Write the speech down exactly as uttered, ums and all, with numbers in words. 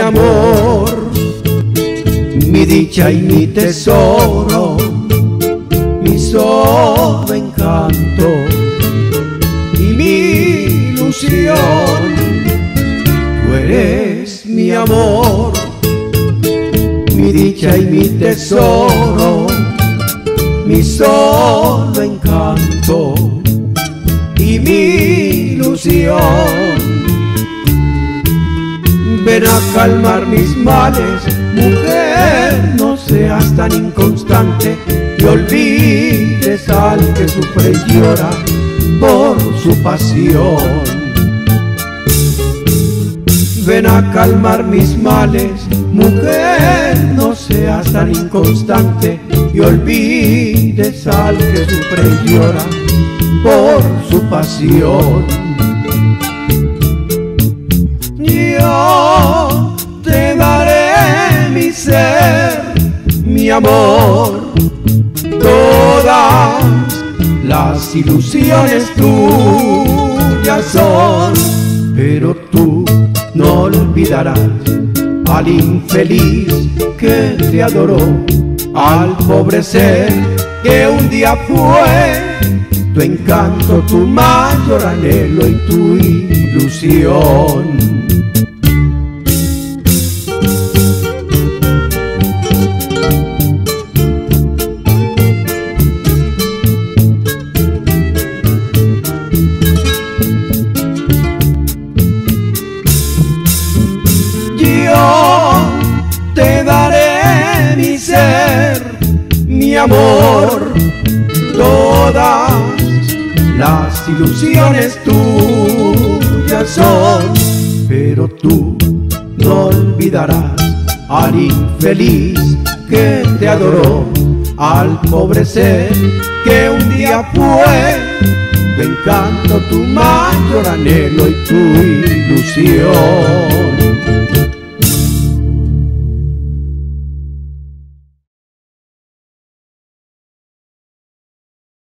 amor, mi dicha y mi tesoro, mi solo encanto y mi ilusión. Tú eres mi amor, mi dicha y mi tesoro, mi solo encanto y mi ilusión. Ven a calmar mis males, mujer, no seas tan inconstante y olvides al que sufre y llora por su pasión. Ven a calmar mis males, mujer, no seas tan inconstante y olvides al que sufre y llora por su pasión. Yo te daré mi ser, mi amor, todas las ilusiones tuyas son, pero tú no olvidarás al infeliz que te adoró, al pobre ser que un día fue tu encanto, tu mayor anhelo y tu ilusión. Te daré mi ser, mi amor, todas las ilusiones tuyas son, pero tú no olvidarás al infeliz que te adoró, al pobre ser que un día fue tu encanto, tu mayor anhelo y tu ilusión.